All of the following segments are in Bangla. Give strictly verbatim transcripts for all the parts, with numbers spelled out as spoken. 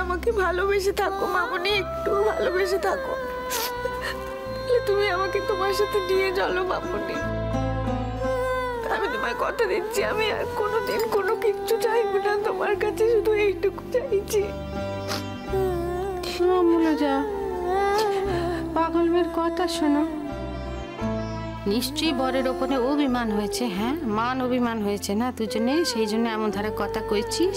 আমাকে ভালোবেসে থাকো মামনি, একটু ভালোবেসে থাকো। তুমি আমাকে তোমার সাথে নিয়ে চলো মামনি। আমি তোমায় কথা দিচ্ছি, আমি আর কোনোদিন কোনো কিচ্ছু চাইবো না তোমার কাছে, শুধু এইটুকু চাইছি। যা পাগল মেয়ের কথা শোনো। নিশ্চয়ই বরের ওপরে অভিমান হয়েছে। হ্যাঁ, মান অভিমান হয়েছে না দুজনে, সেই জন্য এমন ধারা কথা কইছিস।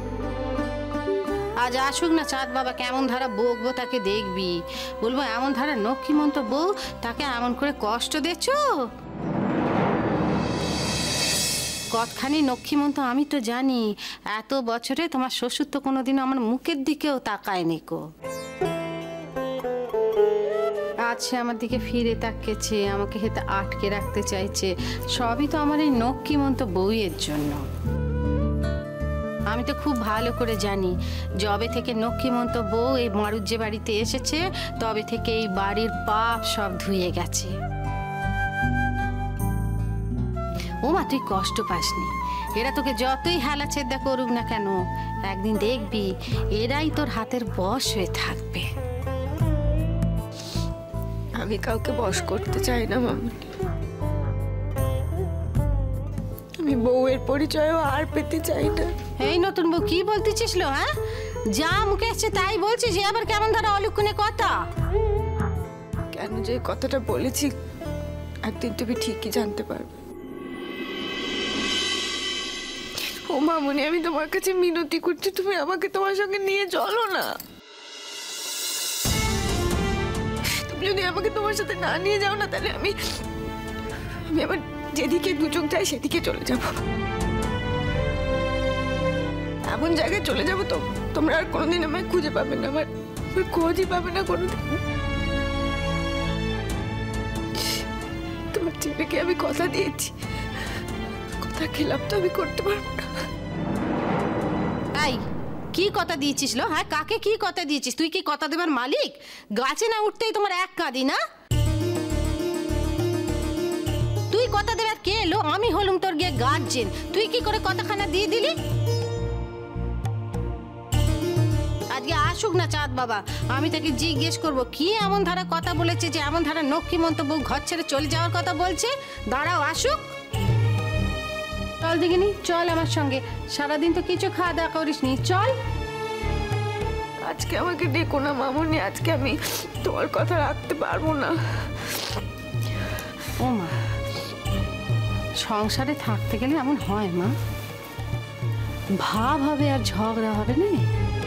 আজ আসুক না চাঁদ বাবা, কেমন ধারা বকবো তাকে দেখবি। বলবো এমন ধারা লক্ষ্মীমন্ত বউ, তাকে এমন করে কষ্ট দিচ্ছ। কতখানি লক্ষ্মীমন্ত আমি তো জানি। এত বছরে তোমার শ্বশুর তো কোনোদিন আমার মুখের দিকেও তাকায়নি কো। আজ সে আমার দিকে ফিরে তাকিয়েছে, আমাকে হেতে আটকে রাখতে চাইছে। সবই তো আমার এই লক্ষ্মীমন্ত বউয়ের জন্য। আমি তো খুব ভালো করে জানি, যবে থেকে লক্ষ্মীমন্ত বউ এই মারুজ্জে বাড়িতে এসেছে, তবে থেকে এই বাড়ির পাপ সব ধুয়ে গেছে। ও মা, তুই কষ্ট পাসনি। এরা তোকে যতই হেলা ছেদা করুক না কেন, একদিন দেখবি এরাই তোর হাতের বশ হয়ে থাকবে। আমি কাউকে বশ করতে চাই না মামনি। আমি বউয়ের পরিচয়ও আর পেতে চাই না। এই নতুন বউ কি বলতেছিস লো? হ্যাঁ, যা মুখে এসছে তাই বলছিস। যে আবার কেমন ধরা অলক্ষণে কথা? কেন যে কথাটা বলেছি একদিন তুমি ঠিকই জানতে পারবে। ও মামনি, আমি তোমার কাছে মিনতি করছি, তুমি আমাকে তোমার সঙ্গে নিয়ে চলো না। তুমি যদি আমাকে তোমার সাথে না নিয়ে যাও না, তাহলে আমি আমি আবার যেদিকে দু চোখ যাই সেদিকে চলে যাব। এমন জায়গায় চলে যাবো তো তোমরা আর কোনোদিন আমায় খুঁজে পাবে না, আমার খোঁজই পাবে না কোনোদিন। তোমার ছেলেকে আমি কথা দিয়েছি, কথা খেলাম তো আমি করতে পারবো না। এই কি কথা দিয়েছিস লো? হ্যাঁ, কাকে কি কথা দিয়েছিস? তুই কি কথা দেবার মালিক? গাছে না উঠতেই তোমার এক কাঁদি না? তুই কথা দেবার কে এলো? আমি হলুম তোর গিয়ে গার্জেন। তুই কি করে কথাখানা দিয়ে দিলি? আজকে আসুক না চাঁদ বাবা, আমি তাকে জিজ্ঞেস করব কি এমন ধারা কথা বলেছে যে এমন ধারা লক্ষ্মীমন্ত বউ ঘর ছেড়ে চলে যাওয়ার কথা বলছে। দাঁড়াও, আসুক। চল দেখিনি, চল আমার সঙ্গে। সারাদিন তো কিছু খাওয়া দাওয়া করিস নি, চল। আজকে আমাকে ডেকো না মামনি, আজকে আমি তোমার কথা রাখতে পারবো না। ও মা, সংসারে থাকতে গেলে এমন হয় মা? ভাব হবে আর ঝগড়া হবে না।